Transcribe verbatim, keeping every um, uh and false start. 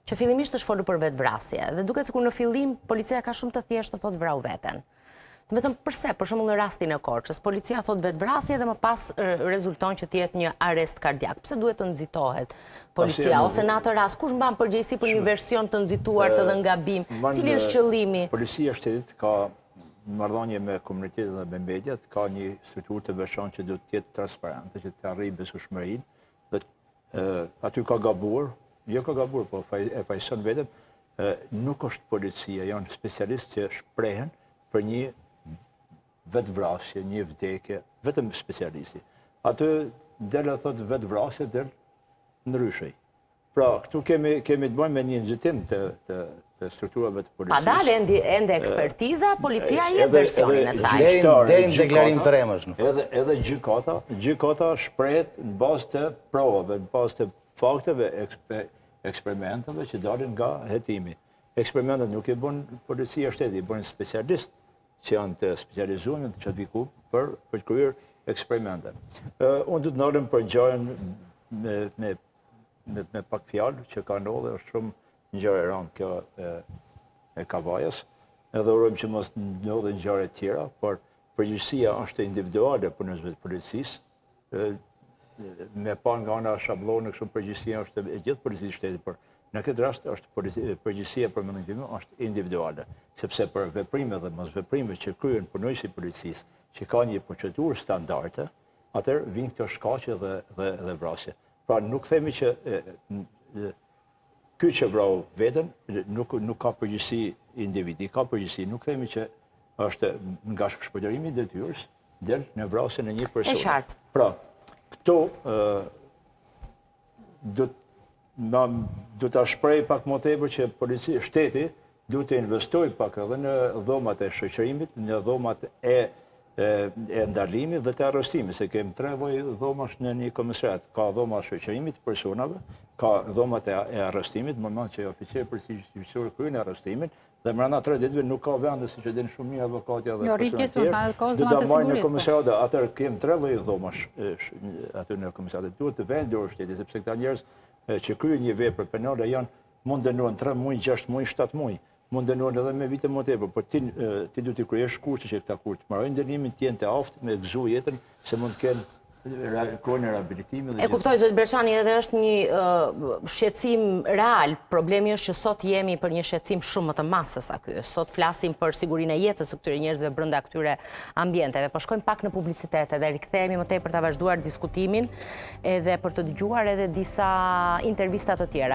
që fillimisht është folur për vetvrasje dhe duket sikur në fillim policia ka shumë të thjeshtë të thotë vrau veten. Do të them përse, për shembull në rastin e Korçës, policia thot vetvrasje dhe më pas rezulton që të jetë një arrest kardiak. Pse duhet të nxitohet policia ose në atë rast kush mban përgjegjësi për një version të nxituar të dhe ngabim? Cili është qëllimi? Policia e shtetit ka marrëdhënie me komunitetin dhe me mediat, ka një strukturë të veçantë që duhet të jetë transparente, që të arrijë besueshmërinë. Dhe aty ka gabuar, jo ka gabuar, po e fajson vetëm, nuk është policia, janë specialistë që shprehen për një vetë vrasje, një vdekje, vetëm specialisti. Atë delë thotë vetë vrasje, delë ndryshej. Pra, këtu kemi të bëjmë me një nxittim të strukturave të policisë. Pa dalë ende ekspertiza, policia je versionin e saj. Deri në deklarim të remësh. Edhe gjykata, gjykata shprehet në bazë të provave, në bazë të fakteve, eksperimenteve që dalin nga hetimi. Eksperimentet nuk i bën policia shteti, i bën specialist që janë të specializuar në të qatë viku për të kryer eksperimente. Unë du të nërëm për ngjarjen me pak fjalë që ka ndodhur, është shumë ngjarje e rëndë kjo e Kavajës, edhe urojmë që mos ndodhin ngjarje të tjera, por përgjegjësia është individuale për njerëzve të policisë, me pa nga ana shabllone kështu përgjegjësia është e gjithë policisë shtetit, por në këtë rast është përgjegjësia për mendimin tim është individuale, sepse për veprime dhe mosveprime që kryen punojësi i policisë, që ka një procedurë standarde, atëherë vijnë këto shkaqe dhe dhe vrasje. Pra nuk themi që ky që vrau veten nuk nuk ka përgjegjësi individi, ka përgjegjësi, nuk themi që është nga shpërndarimi i detyrës del në vrasjen e një personi. Është qartë. Pra, këto do do të shprej pak më tepër që policia, shteti, duhet të investoj pak edhe në dhomat e shoqërimit, në dhomat e ndalimit dhe të arrestimit, se kemë tre lloj dhomash në një komisariat. Ka dhoma e shoqërimit të personave, ka dhomat e arrestimit, në moment që oficerët përgjithësor kryen arrestimin, dhe brenda tre ditëve nuk ka vende, siç e din shumë mirë avokatja dhe personat e tjerë. Do ta marrin në komisariat, atëherë kemë tre lloj dhomash aty në komisariat. Duhet të vendosë shteti, sepse këta njerëz që kryen një vepër penale janë mund dënohen tre muaj, gjashtë muaj, shtatë muaj. Mund dënohen edhe me vite më tepër, por ti ti duhet të kryesh kurse që këta kurth marrin dënimin, të jenë të aftë me gëzu jetën, se mund të kenë kërkojnë rehabilitimi. E kuptoj, zot Berçani, edhe është një shqetësim real. Problemi është që sot jemi për një shqetësim shumë më të madh se sa ky. Sot flasim për sigurinë e jetës së këtyre njerëzve brenda këtyre ambienteve. Po shkojmë pak në publicitet edhe rikthehemi më tej për ta vazhduar diskutimin edhe për të dëgjuar edhe disa intervista të tjera.